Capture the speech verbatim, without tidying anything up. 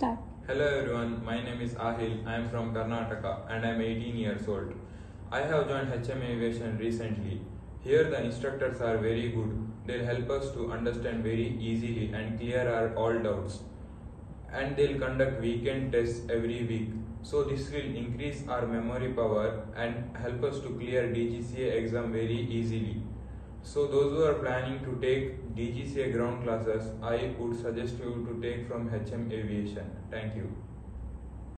Start. Hello everyone, my name is Ahil. I am from Karnataka and I am eighteen years old. I have joined H M Aviation recently. Here the instructors are very good. They'll help us to understand very easily and clear our all doubts. And they'll conduct weekend tests every week. So this will increase our memory power and help us to clear D G C A exam very easily. So those who are planning to take D G C A ground classes, I would suggest you to take from H M Aviation. Thank you.